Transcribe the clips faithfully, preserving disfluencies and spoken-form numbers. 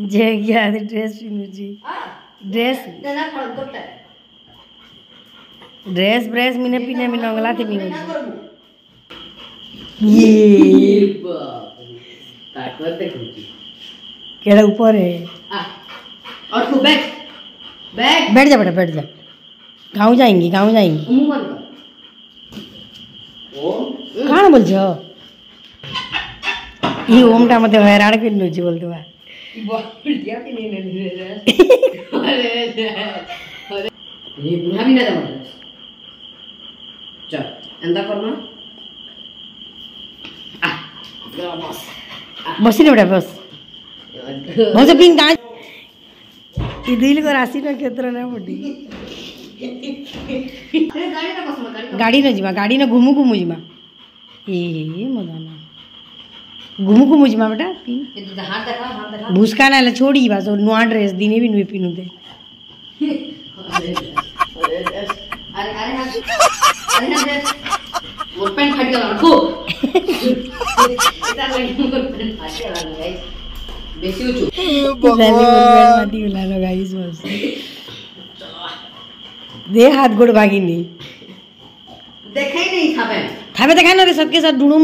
जे गया ड्रेस पिनुची dress dress ब्रेस मिने पिने मिने अंगला थे पिनु ये ताकत देखुची केड़ा ऊपर है और तू बैठ बैठ बैठ जा बेटा बैठ जा गाँव जाएंगी गाँव जाएंगी कहाँ बोल छो ये ओमटा मते हैरान कर नुची बोलते बा बढ़िया भी नहीं ले अरे अरे ये बुढ़ा भी ना जा चल अंदा करना आ बस बस नहीं बेटा बस बहुत पिंग का ये दिल को राशि ना केतरा ना बड़ी गाड़ी न जीमा गाड़ी न घुमु घुमु जीमा ए मदाना घुमु घुमु जीमा बेटा पिन हाथ देखा हाथ देखा भूसका ना छोड़ी बस नुआ ड्रेस दिने भी नुए पिनु दे अरे अरे अरे अरे मोर पैंट फाट गला को इतना लगी मोर पैंट फाट गला गाइस बेसी उचू भगवान माटी गला लो गाइस बस दे हाथ गोड़ भागिनी देखा ही नहीं थापे थापे देखा ना रे सबके साथ ढूंढूं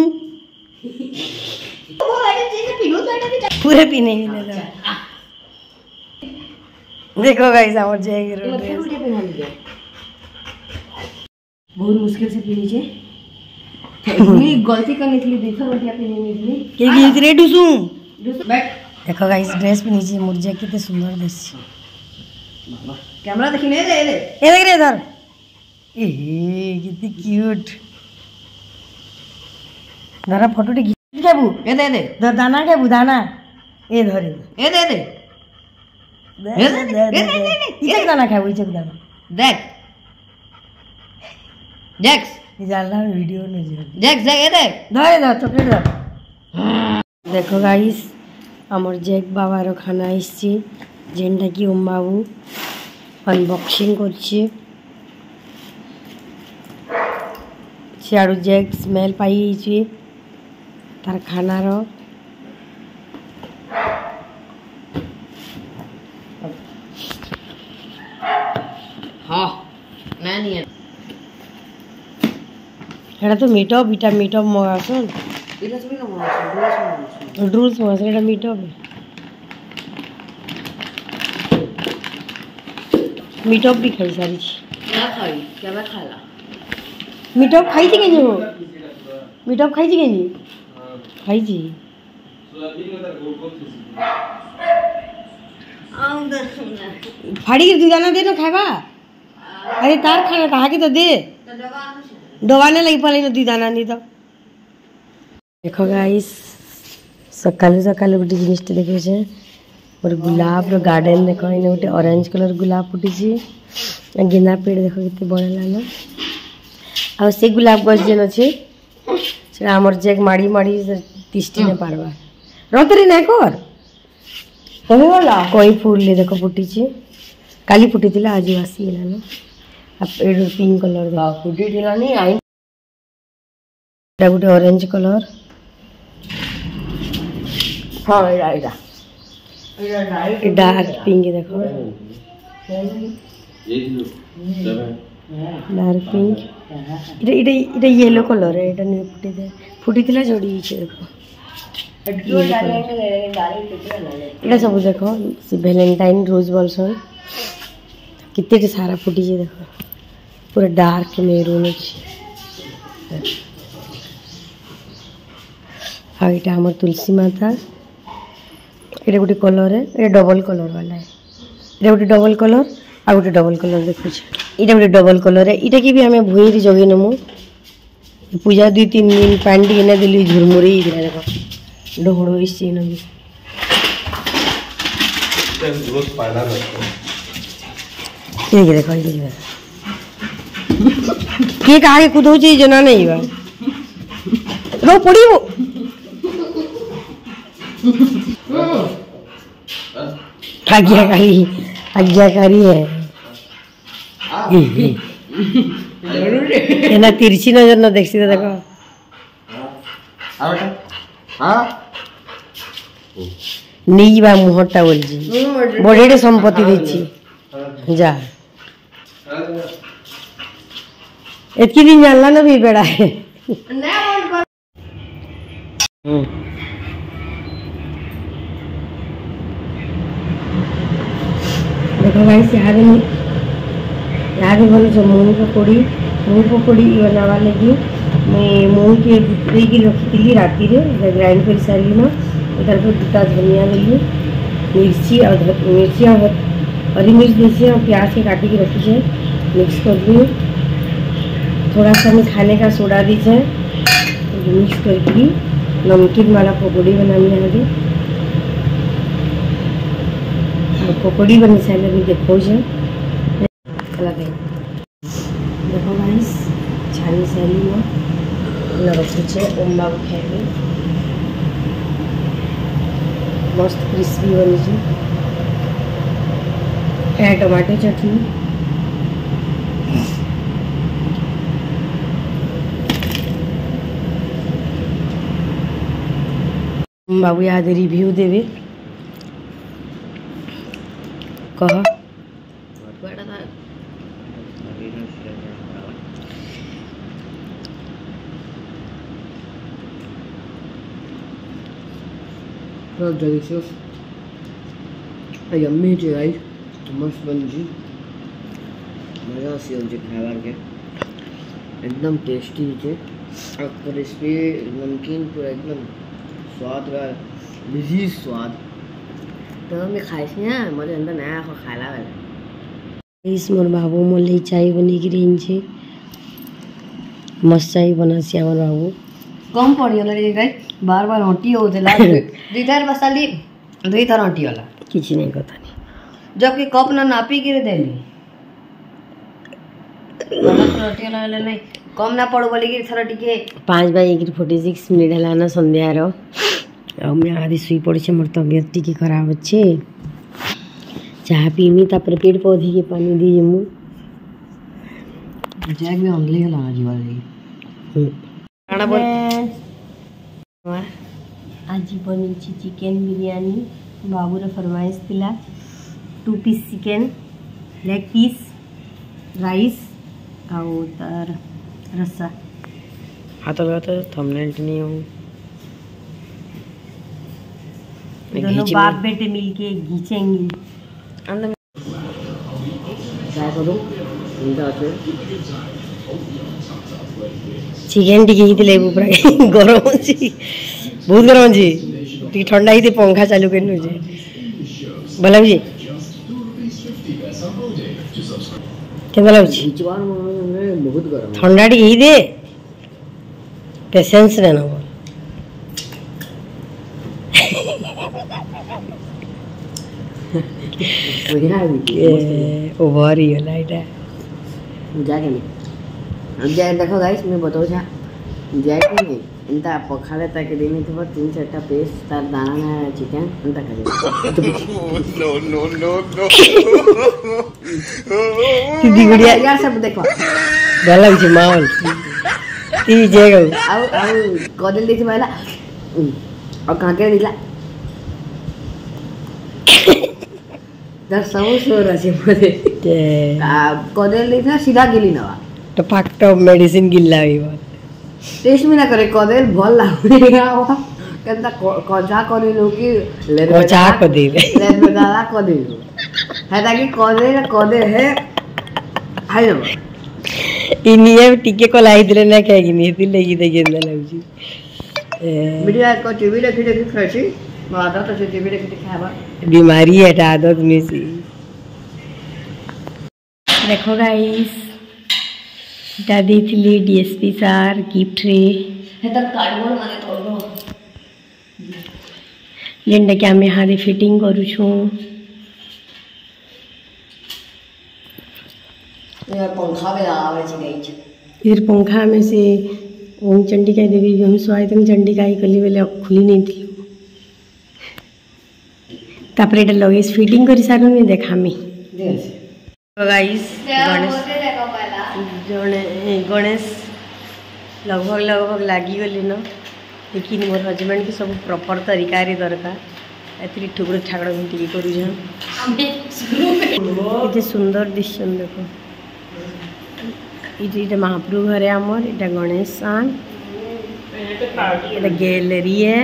वो वाले चीज पीनो तो पूरे पीने ही नहीं देखो गाइस और जाएगी रोड बहुत मुश्किल से पी लीजिए नहीं गलती करने के लिए देखो रोटियां पीने में इतनी के की इतरे डुसू बैठ देखो गाइस ड्रेस पे नीचे मुर्जा कितने सुंदर दिसछी कैमरा देखी नहीं रे रे ए देख रे इधर ए कितनी क्यूट जरा फोटो टे खींच के बू ए दे दे धर दाना के बू दाना ए धर ए दे दे ए दे दे इचक दाना खाओ इचक दाना देख जैक्स ये जाला वीडियो न जे जैक्स जैक ए दे धर धर चॉकलेट धर देखो गाइस हमर जैक बाबार खाना आइछि जेनटा कि ओम बाबू अनबॉक्सिंग करछि सियाड़ू जैक स्मेल पाई छि तार खाना रो हां मैं नहीं एटा तो मीठो बीटा मीठो मगासन एटा थोड़ी ना मगासन ड्रूल्स मगासन एटा मीठो मीठो भी खाई सारी क्या खाई क्या मैं खाला मीठो खाई थी के हो मीठो खाई थी के जी खाई जी फाड़ी के दुदाना दे ना खावा अरे तार खाना कहा के तो दे दवाने लगी पड़े ना दुदाना नहीं तो देखो गाइस सकालू सकालू गोटे जिनिस देखे छे और गुलाब रो गार्डन देखो इने गोटे ऑरेंज कलर गुलाब फुटी छी गेंदा पेड़ देखो कितने बड़ा लालो आ से गुलाब गछ जेन अछि से हमर जेक माड़ी माड़ी तिष्टी ने पारबा रतरी ना कर कहि वाला कोई फूल ले देखो फुटी छी काली फुटी थिला आज वासी लालो अब एडो पिंक कलर दा फुटी थिला नहीं आई एटा गोटे ऑरेंज कलर हां एटा एटा एटा डार्क पिंक देखो डार्क पिंक इटा इटा इटा येलो कलर है इटा नहीं फुटी दे फुटी थिला जोड़ी छे देखो इटा सब देखो से वैलेंटाइन रोज बॉल्सन कितने सारा फुटी छे देखो पूरा डार्क मेरून छे हाँ इटा हमर तुलसी माता ये गोटे कलर है ये डबल कलर वाला है ये गोटे डबल कलर आ गोटे डबल कलर देखो ये गोटे डबल कलर है इटा की भी हमें भूई जगे नमु पूजा दुई तीन दिन पानी टी ना दिल्ली झुरमुरी देखो डोहड़ो इसी न भी ठीक देखो ये के काहे कुदो छी जना नहीं बा रो पड़ी वो आज्ञाकारी आज्ञाकारी है एना तिरछी नजर न देखसी तो देखो हां बेटा हां नहीं बा मुहटा बोलছি बड़े संपत्ति देछि जा एतकी दिन जानला ना भी बेड़ा है देखो गाइस यहाँ यहाँ भी भल मूंग पकोड़ी मूंग पकोड़ी बनावा लगी मैं मूंग के बुतरेगी रखी राति रे ग्राइंड कर सारी ना इधर पर दुटा धनिया देली मिर्ची और मिर्ची और हरी मिर्च देसी और प्याज के काटी के रखी है मिक्स कर दी थोड़ा सा मैं खाने का सोडा दीजिए मिक्स करके नमकीन वाला पकौड़ी बनानी है आगे पकौड़ी बनी सारे भी देखो जे देखो गाइस छानी सारी में रखी अम्बा को खाए मस्त क्रिस्पी बनी है टमाटो चटनी बाबू याद रिव्यू देवे कह delicious yummy છે ગાઈસ મસ્ત બની છે મજા આવશે છે ખાવા કે एकदम टेस्टी છે और क्रिस्पी नमकीन पूरा एकदम स्वाद का लजीज स्वाद तो मैं खाई छी ना मुझे अंदर नया खा खाला वाला इस मोर बाबू मोले चाय बनी की रेंज है मस्त चाय बना सी हमर बाबू कम पड़ी वाला रे गाइस बार बार हटी हो देला दुई तार बसाली दुई तार हटी वाला किछ नहीं कथा नहीं जबकि कप ना नापी के देली हटी वाला नहीं कम ना पड़ो बोली कि थोड़ा टिके पाँच बाई एक फोर्टी सिक्स मिनिट है ना संध्यार मैं आदि शुई पड़ी मोर तबियत टी खराब अच्छे चाह पीमी तापर पेट पौधे के पानी दी मु जैक भी ऑनली है लाना जीवा दी खाना बोल आज बनी चिकेन बिरयानी बाबू रे फरमाइश थिला two piece chicken leg piece rice आउ तार रस्सा हाथ लगा तो थंबनेल नहीं हो दोनों बाप बेटे मिलके घीचेंगे अंदर क्या करूं इधर से चिकेन टिके ही पूरा गरम अच्छी बहुत गरम अच्छी टी ठंडा ही पंखा चालू कर भला भी केना लगुच बहुत गरम ठंडा टी ही दे पेशेंस रे न ओवर ही होला इटा जाके नहीं अब जाए देखो गाइस मैं बताऊँ जा जाए कि नहीं इंता पखाले तक देनी थी बस तीन चार पेस्ट तार दाना ना चिकन इंता करे नो नो नो नो दीदी गुड़िया यार सब देखो गला भी माहौल ती जेगो आउ आउ कदल देखि वाला और काके दिला दर सब सो रसी मते आ कदल देखा सीधा गिली नवा तो फाक्टो मेडिसिन गिल्ला ही बात टेस्ट में ना करे कदल भल लागेगा वा केनता कजा करे लो कि ले कजा को दे ले बेगाला को दे है ताकि कदल कदल है हाय ना इनिए टिके को लाई दिले ना कहेगी नहीं दिल लगी दे गेंदा लगजी वीडियो को टीवी देखि देखि खासी मादा तो टीवी देखि खाबा बीमारी है आदत में से देखो गाइस दादी थी डीएसपी सर गिफ्ट रे हेता कार्डबोर्ड माने तोड़ो लेंडा क्या मैं हादे फिटिंग करू छु ये पंखा में लगावे छी गई छ फिर पंखा में से ओम चंडिका देवी हम स्वायतन चंडिका ही कली बेले खुली नहीं थी तापर एटा लगेज फिटिंग करी सारू में देखामी गाइस गणेश जने गणेश लगभग लगभग लगी गली न लेकिन मोर हजबैंड की सब प्रॉपर तरीका रे दरकार एतरी ठुकड़ ठाकड़ घुंटी करूछन इते सुंदर दिशन देखो इटे इटे महाप्रभु घर है आमर इटा गणेश सान इटा गैलरी है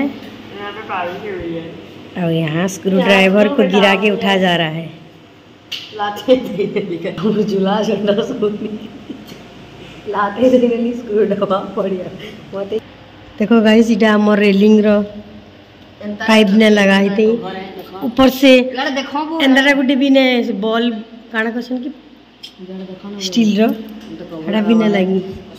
और यहाँ स्क्रू ड्राइवर को गिरा के उठा जा रहा है लाते झूला झंडा सोनी लाते देली स्क्रू डबा पड़िया मते देखो गाइस इटा हमर रेलिंग रो पाइप ने लगाई थी ऊपर से अंदर गुटे भी ने बॉल काना कसन की स्टील रो एटा भी ने लगी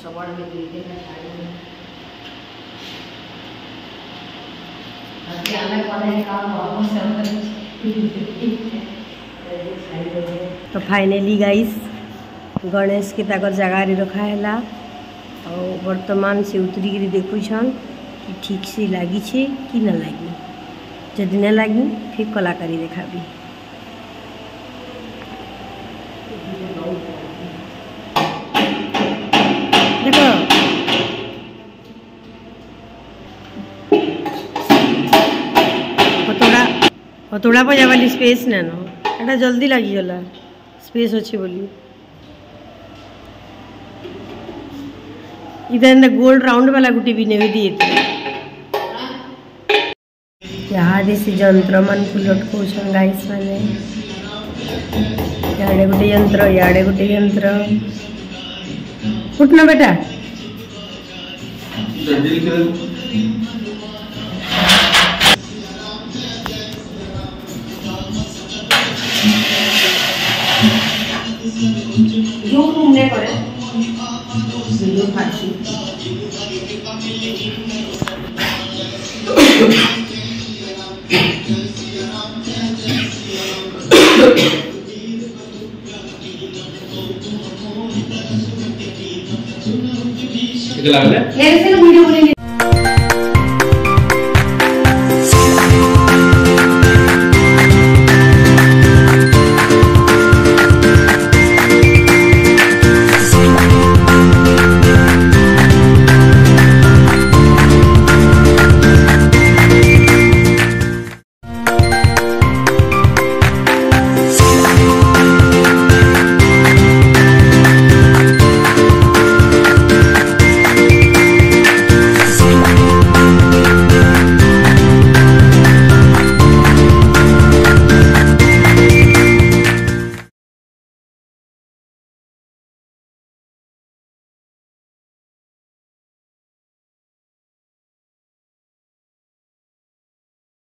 तो फाइनली गाइस गणेश के ताकर जगह रखा है और वर्तमान से उतरी कर देखु छन कि ठीक से लगी छे कि न लगी जदि न लगी फिर कलाकारी देखा भी देखो हथोड़ा हथोड़ा पजा वाली स्पेस न न एटा जल्दी लगी गला स्पेस अच्छी बोली इधर गोल्ड राउंड वाला गुटी भी नहीं दिए थे यहाँ जैसे यंत्र मन को लटको गाइस मैंने याडे गुटे यंत्र याडे गुटे यंत्र उठना बेटा जो घूमने पड़े वीडियो फांसी किती लागले? हे वीडियो